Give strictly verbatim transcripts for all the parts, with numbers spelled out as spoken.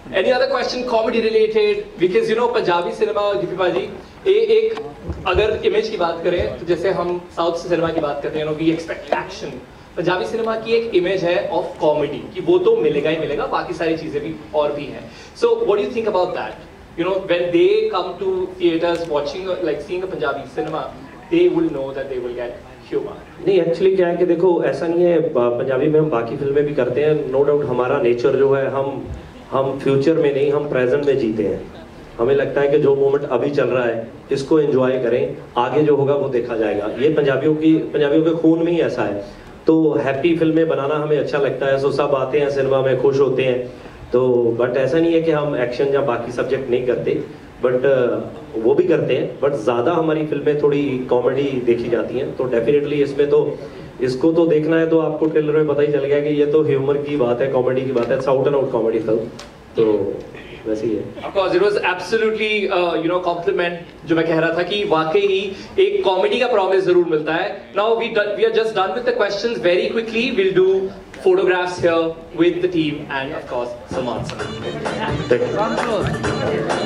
Any other question comedy related? Because you know Punjabi cinema, Deepika ji, ए एक अगर image की बात करें तो जैसे हम साउथ सिनेमा की बात करते हैं, you know, we expect action. Punjabi cinema की एक इमेज है ऑफ कॉमेडी कि वो तो मिलेगा ही मिलेगा, बाकी सारी चीजें भी और भी हैं. So what do you think about that? You know, when they come to theaters watching like seeing a Punjabi cinema, they will know that they will get humor. नहीं, एक्चुअली क्या है कि देखो ऐसा नहीं है, पंजाबी में हम बाकी फिल्में भी करते हैं, नो डाउट. हमारा नेचर जो है, हम हम फ्यूचर में नहीं, हम प्रेजेंट में जीते हैं. हमें लगता है कि जो मोमेंट अभी चल रहा है इसको एंजॉय करें, आगे जो होगा वो देखा जाएगा. ये पंजाबियों की पंजाबियों के खून में ही ऐसा है. तो हैप्पी फिल्में बनाना हमें अच्छा लगता है, सो सब आते हैं सिनेमा में, खुश होते हैं. तो बट ऐसा नहीं है कि हम एक्शन या बाकी सब्जेक्ट नहीं करते, बट वो भी करते हैं. बट ज़्यादा हमारी फिल्में थोड़ी कॉमेडी देखी जाती हैं. तो डेफिनेटली इसमें तो इसको तो देखना है तो आपको ट्रेलर में पता ही चल गया कि ये तो ह्यूमर की बात है, कॉमेडी की बात है. Out and out comedy film तो वैसे ही है. Of course, it was absolutely uh, you know compliment जो मैं कह रहा था कि वाकई ही एक कॉमेडी का प्रॉमिस जरूर मिलता है. Now we done, we are just done with the questions very quickly. We'll do photographs here with the team and of course Salman sir.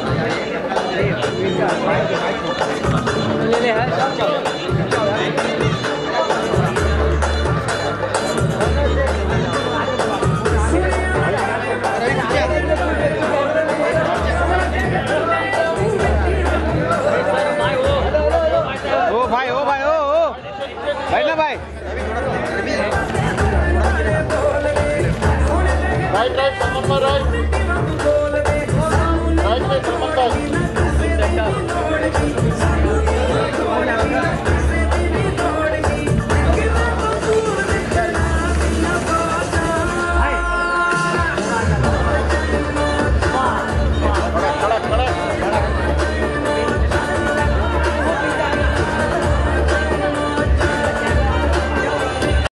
Thank you.